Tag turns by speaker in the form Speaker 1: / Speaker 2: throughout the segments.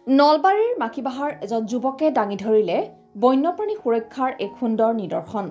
Speaker 1: নলবাৰীৰ মাকিবাহাৰ এজন যুৱকে দাঙি ধৰিলে বন্যপ্ৰাণী সুৰক্ষাৰ এক সুন্দৰ নিদৰ্শন।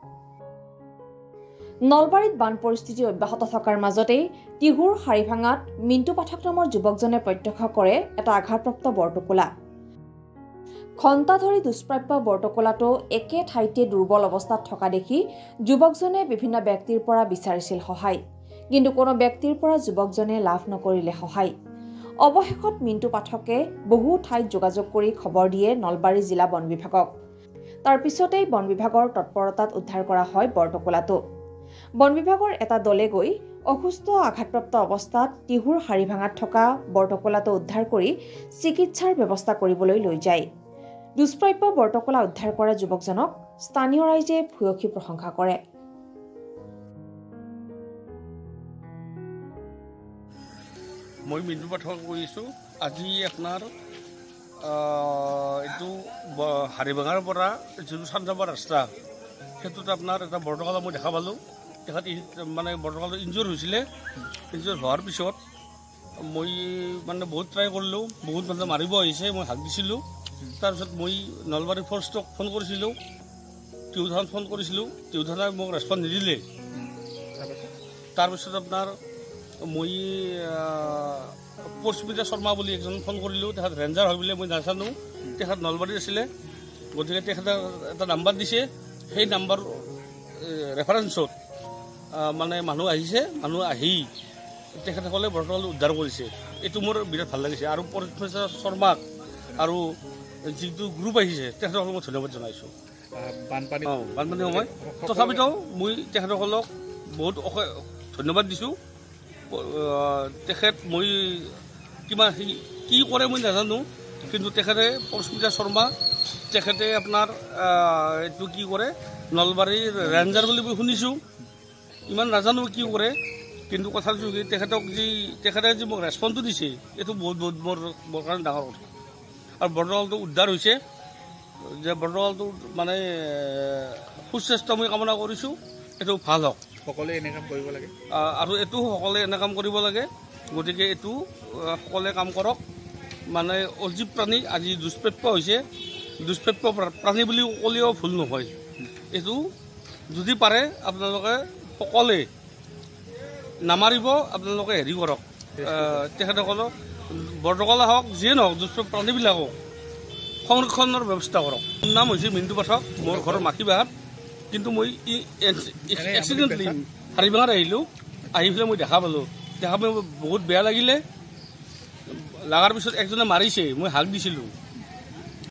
Speaker 1: নলবাৰীত বান পৰিস্থিতি অব্যাহত থকাৰ মাজতেই তিহুৰ হাৰিভাঙাত মিণ্টু পাঠক নামৰ যুৱকজনে প্ৰত্যক্ষ কৰে এটা আঘাতপ্ৰাপ্ত বৰটোকোলা। ঘণ্টা ধৰি দুষ্প্ৰাপ্য বৰটোকোলাটো একে ঠাইতে দুৰ্বল অৱস্থাত থকা দেখি যুৱকজনে বিভিন্ন ব্যক্তিৰ পৰা বিচাৰিছিল সহায়, কিন্তু কোনো ব্যক্তিৰ পৰা যুৱকজনে লাভ নকৰিলে সহায়। অৱশেষত মিণ্টু পাঠকে বহু ঠাইত যোগাযোগ কৰি খবৰ দিয়ে নলবাৰী জিলা বন বিভাগক। তাৰ পিছতেই বন বিভাগৰ তৎপৰতাত উদ্ধাৰ কৰা হয় বৰটোকোলাটো। বন বিভাগৰ এটা দলে গৈ অসুস্থ আঘাতপ্ৰাপ্ত অৱস্থাত তিহুৰ হাৰিভাঙাত থকা বৰটোকোলাটো উদ্ধাৰ কৰি চিকিৎসাৰ ব্যৱস্থা কৰিবলৈ লৈ যায়। দুষ্প্ৰাপ্য বৰটোকোলা উদ্ধাৰ কৰা যুৱকজনক স্থানীয় ৰাইজে ভূয়সী প্ৰশংসা কৰে।
Speaker 2: মই মিণ্টু পাঠক কৈছোঁ। আজি আপোনাৰ এইটো হাৰিভাঙাৰ পৰা যিটো চানজাবৰ ৰাস্তা, সেইটোত আপোনাৰ এটা বৰটোকোলা মই দেখা পালোঁ। তেখেত মানে বৰটোকোলাটো ইনজুৰ হৈছিলে। ইনজুৰ হোৱাৰ পিছত মই মানে বহুত ট্ৰাই কৰিলোঁ, বহুত মানুহে মাৰিব আহিছে, মই হাক দিছিলোঁ। তাৰপিছত মই নলবাৰী ফৰেষ্টক ফোন কৰিছিলোঁ, টিহু থানাত ফোন কৰিছিলোঁ, টিহু থানাই মোক ৰেচপন্স নিদিলে। তাৰপিছত আপোনাৰ মই পৰস্মিতা শৰ্মা বুলি একজন ফোন কৰিলোঁ। তেখেত ৰেঞ্জাৰ হয় বুলি মই নাজানো, তেখেত নলবাৰীত আছিলে। গতিকে তেখেতে এটা নাম্বাৰ দিছে, সেই নাম্বাৰ ৰেফাৰেঞ্চত মানে মানুহ আহিছে, মানুহ আহি তেখেতসকলে বৰ্তমান উদ্ধাৰ কৰিছে। এইটো মোৰ বিৰাট ভাল লাগিছে। আৰু পৰস্মিতা শৰ্মাক আৰু যিটো গ্ৰুপ আহিছে তেখেতসকলক মই ধন্যবাদ জনাইছোঁ। বানপানী সময় তথাপিতো মই তেখেতসকলক বহুত ধন্যবাদ দিছোঁ। তেখেত মই কিমান কি কৰে মই নাজানো, কিন্তু তেখেতে পৰস্মিতা শৰ্মা তেখেতে আপোনাৰ এইটো কি কৰে, নলবাৰীৰ ৰেঞ্জাৰ বুলি মই শুনিছোঁ, ইমান নাজানো কি কৰে। কিন্তু কথাটো কি, তেখেতে যি মোক ৰেচপন্সটো দিছে, এইটো বহুত বহুত মোৰ কাৰণে ডাঙৰ কথা। আৰু বৰটোকোলাটো উদ্ধাৰ হৈছে, যে বৰটোকোলাটো মানে সুস্বাস্থ্য মই কামনা কৰিছোঁ, এইটো ভাল হওক। সকলোৱে এনে কাম কৰিব লাগে আৰু এইটো সকলোৱে এনে কাম কৰিব লাগে। গতিকে এইটো সকলোৱে কাম কৰক। মানে অজীৱ প্ৰাণী আজি দুষ্প্ৰাপ্য হৈছে, দুষ্প্ৰাপ্য প্ৰাণী বুলি ক'লেও ভুল নহয়। এইটো যদি পাৰে আপোনালোকে সকলোৱে নামাৰিব, আপোনালোকে হেৰি কৰক, তেখেতসকলক বৰটোকোলা হওক যিয়ে নহওক দুষ্প্ৰাপ্য প্ৰাণীবিলাকক সংৰক্ষণৰ ব্যৱস্থা কৰক। মোৰ নাম হৈছে মিণ্টু পাঠক, মোৰ ঘৰৰ মাকিবাহাত। কিন্তু মই এক্সিডেণ্টলি হাৰিভাঙাত আহিলোঁ, আহি পেলাই মই দেখা পালোঁ। দেখা পাই বহুত বেয়া লাগিলে। লগাৰ পিছত একজনে মাৰিছে, মই হাক দিছিলোঁ।